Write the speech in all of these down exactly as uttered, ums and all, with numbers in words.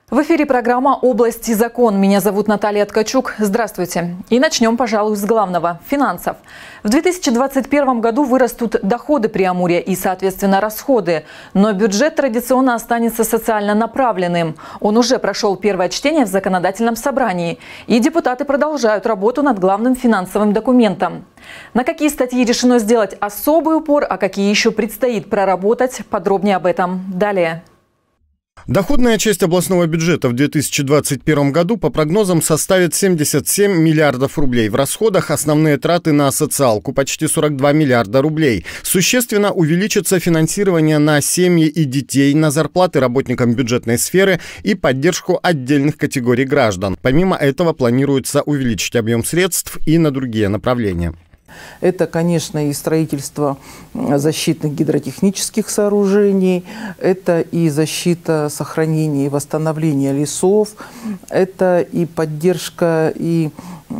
В эфире программа «Область и закон». Меня зовут Наталья Ткачук. Здравствуйте. И начнем, пожалуй, с главного – финансов. В две тысячи двадцать первом году вырастут доходы Преамурья и, соответственно, расходы. Но бюджет традиционно останется социально направленным. Он уже прошел первое чтение в законодательном собрании. И депутаты продолжают работу над главным финансовым документом. На какие статьи решено сделать особый упор, а какие еще предстоит проработать, подробнее об этом далее. Доходная часть областного бюджета в две тысячи двадцать первом году по прогнозам составит семьдесят семь миллиардов рублей. В расходах основные траты на социалку – почти сорок два миллиарда рублей. Существенно увеличится финансирование на семьи и детей, на зарплаты работникам бюджетной сферы и поддержку отдельных категорий граждан. Помимо этого планируется увеличить объем средств и на другие направления. Это, конечно, и строительство защитных гидротехнических сооружений, это и защита, сохранение и восстановление лесов, это и поддержка и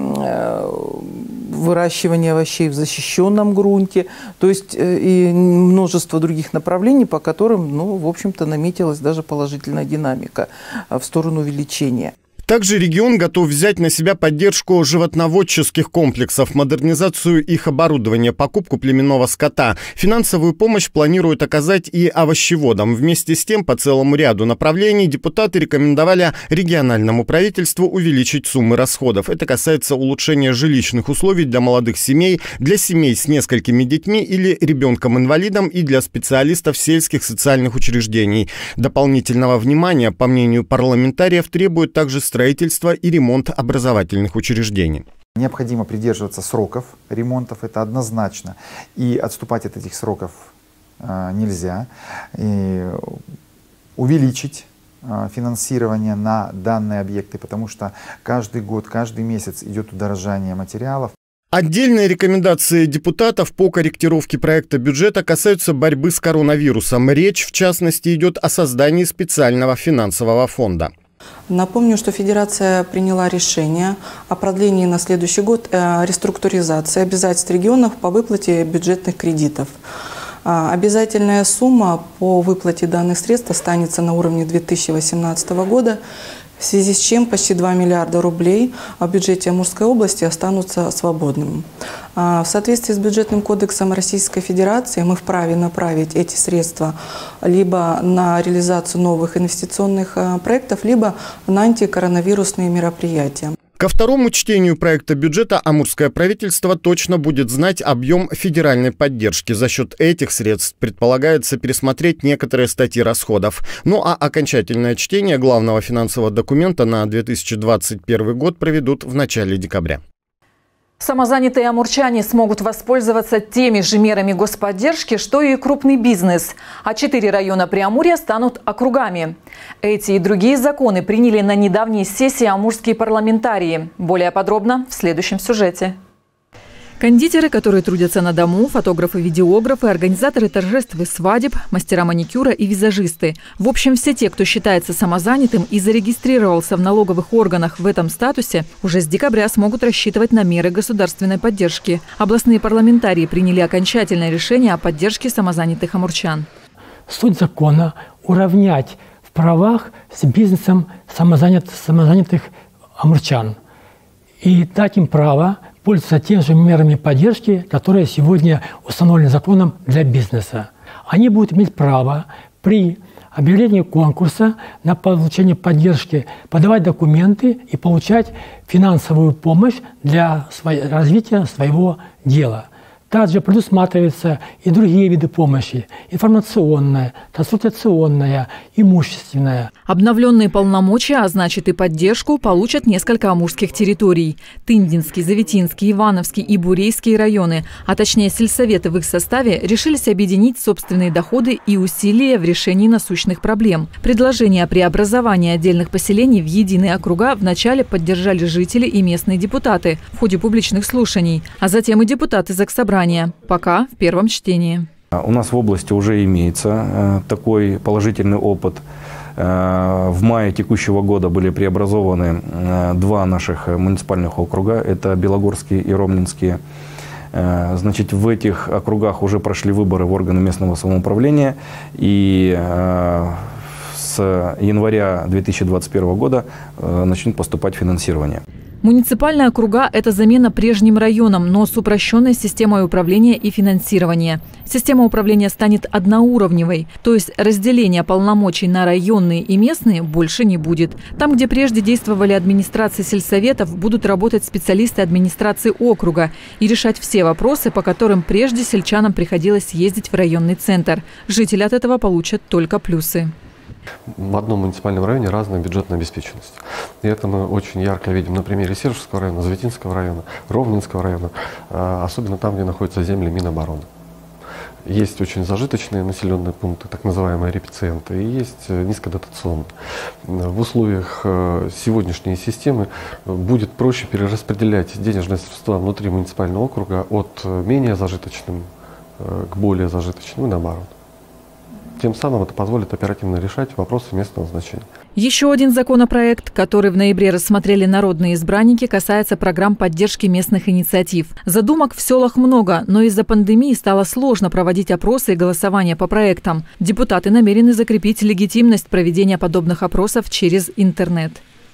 выращивание овощей в защищенном грунте, то есть и множество других направлений, по которым, ну, в общем-то, наметилась даже положительная динамика в сторону увеличения. Также регион готов взять на себя поддержку животноводческих комплексов, модернизацию их оборудования, покупку племенного скота. Финансовую помощь планируют оказать и овощеводам. Вместе с тем, по целому ряду направлений депутаты рекомендовали региональному правительству увеличить суммы расходов. Это касается улучшения жилищных условий для молодых семей, для семей с несколькими детьми или ребенком-инвалидом и для специалистов сельских социальных учреждений. Дополнительного внимания, по мнению парламентариев, требует также строительство строительство и ремонт образовательных учреждений. Необходимо придерживаться сроков ремонтов, это однозначно. И отступать от этих сроков э, нельзя. И увеличить э, финансирование на данные объекты, потому что каждый год, каждый месяц идет удорожание материалов. Отдельные рекомендации депутатов по корректировке проекта бюджета касаются борьбы с коронавирусом. Речь, в частности, идет о создании специального финансового фонда. Напомню, что Федерация приняла решение о продлении на следующий год реструктуризации обязательств регионов по выплате бюджетных кредитов. Обязательная сумма по выплате данных средств останется на уровне две тысячи восемнадцатого года, в связи с чем почти два миллиарда рублей в бюджете Амурской области останутся свободными. В соответствии с бюджетным кодексом Российской Федерации мы вправе направить эти средства либо на реализацию новых инвестиционных проектов, либо на антикоронавирусные мероприятия. Ко второму чтению проекта бюджета амурское правительство точно будет знать объем федеральной поддержки. За счет этих средств предполагается пересмотреть некоторые статьи расходов. Ну а окончательное чтение главного финансового документа на две тысячи двадцать первый год проведут в начале декабря. Самозанятые амурчане смогут воспользоваться теми же мерами господдержки, что и крупный бизнес. А четыре района Преамурья станут округами. Эти и другие законы приняли на недавней сессии амурские парламентарии. Более подробно в следующем сюжете. Кондитеры, которые трудятся на дому, фотографы-видеографы, организаторы торжеств и свадеб, мастера маникюра и визажисты. В общем, все те, кто считается самозанятым и зарегистрировался в налоговых органах в этом статусе, уже с декабря смогут рассчитывать на меры государственной поддержки. Областные парламентарии приняли окончательное решение о поддержке самозанятых амурчан. Суть закона – уравнять в правах с бизнесом самозанят, самозанятых амурчан и дать им право пользоваться теми же мерами поддержки, которые сегодня установлены законом для бизнеса. Они будут иметь право при объявлении конкурса на получение поддержки подавать документы и получать финансовую помощь для развития своего дела. Также предусматриваются и другие виды помощи – информационная, консультационная, имущественная. Обновленные полномочия, а значит и поддержку, получат несколько амурских территорий. Тындинский, Заветинский, Ивановский и Бурейский районы, а точнее сельсоветы в их составе, решились объединить собственные доходы и усилия в решении насущных проблем. Предложение о преобразовании отдельных поселений в единые округа вначале поддержали жители и местные депутаты в ходе публичных слушаний, а затем и депутаты Заксобрания. Пока в первом чтении. У нас в области уже имеется такой положительный опыт. В мае текущего года были преобразованы два наших муниципальных округа. Это Белогорский и Ромнинский. Значит, в этих округах уже прошли выборы в органы местного самоуправления. И с января две тысячи двадцать первого года начнет поступать финансирование. Муниципальные округа – это замена прежним районам, но с упрощенной системой управления и финансирования. Система управления станет одноуровневой, то есть разделения полномочий на районные и местные больше не будет. Там, где прежде действовали администрации сельсоветов, будут работать специалисты администрации округа и решать все вопросы, по которым прежде сельчанам приходилось ездить в районный центр. Жители от этого получат только плюсы. В одном муниципальном районе разная бюджетная обеспеченность. И это мы очень ярко видим на примере Сержского района, Заветинского района, Ровненского района, особенно там, где находятся земли Минобороны. Есть очень зажиточные населенные пункты, так называемые репициенты, и есть низкодотационные. В условиях сегодняшней системы будет проще перераспределять денежные средства внутри муниципального округа от менее зажиточным к более зажиточным и наоборот. Тем самым это позволит оперативно решать вопросы местного значения. Еще один законопроект, который в ноябре рассмотрели народные избранники, касается программ поддержки местных инициатив. Задумок в селах много, но из-за пандемии стало сложно проводить опросы и голосование по проектам. Депутаты намерены закрепить легитимность проведения подобных опросов через интернет.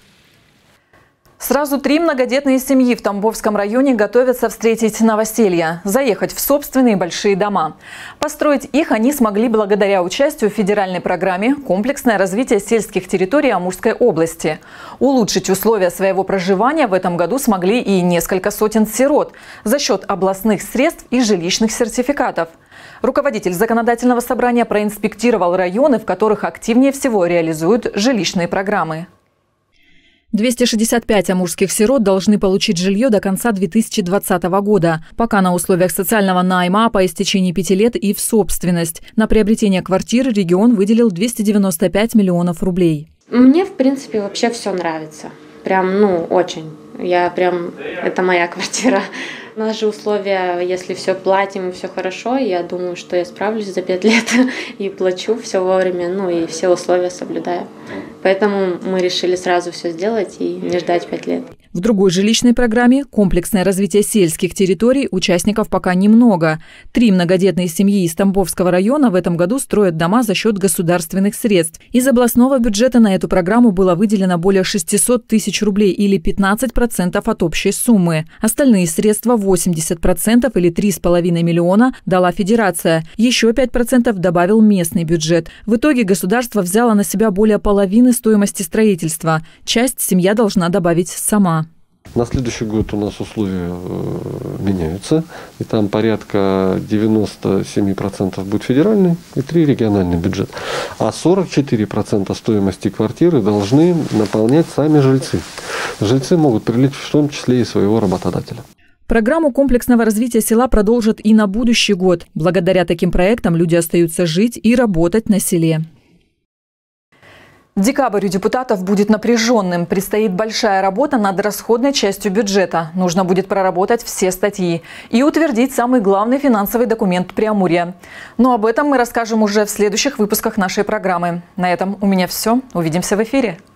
Сразу три многодетные семьи в Тамбовском районе готовятся встретить новоселье, заехать в собственные большие дома. Построить их они смогли благодаря участию в федеральной программе «Комплексное развитие сельских территорий Амурской области». Улучшить условия своего проживания в этом году смогли и несколько сотен сирот за счет областных средств и жилищных сертификатов. Руководитель законодательного собрания проинспектировал районы, в которых активнее всего реализуют жилищные программы. двести шестьдесят пять амурских сирот должны получить жилье до конца две тысячи двадцатого года. Пока на условиях социального найма, по истечении пяти лет и в собственность. На приобретение квартиры регион выделил двести девяносто пять миллионов рублей. Мне, в принципе, вообще все нравится. Прям, ну, очень. Я прям, это моя квартира. У нас же условия, если все платим и все хорошо, я думаю, что я справлюсь за пять лет и плачу все вовремя, ну и все условия соблюдаю. Поэтому мы решили сразу все сделать и не ждать пять лет. В другой жилищной программе «Комплексное развитие сельских территорий» участников пока немного. Три многодетные семьи из Тамбовского района в этом году строят дома за счет государственных средств. Из областного бюджета на эту программу было выделено более шестисот тысяч рублей или пятнадцать процентов от общей суммы. Остальные средства, восемьдесят процентов или три с половиной миллиона, дала федерация. Еще пять процентов добавил местный бюджет. В итоге государство взяло на себя более половины стоимости строительства. Часть семья должна добавить сама. На следующий год у нас условия меняются, и там порядка девяноста семи процентов будет федеральный и три региональный бюджет. А сорок четыре процента стоимости квартиры должны наполнять сами жильцы. Жильцы могут привлечь в том числе и своего работодателя. Программу комплексного развития села продолжат и на будущий год. Благодаря таким проектам люди остаются жить и работать на селе. Декабрь у депутатов будет напряженным. Предстоит большая работа над расходной частью бюджета. Нужно будет проработать все статьи и утвердить самый главный финансовый документ Преамурья. Но об этом мы расскажем уже в следующих выпусках нашей программы. На этом у меня все. Увидимся в эфире.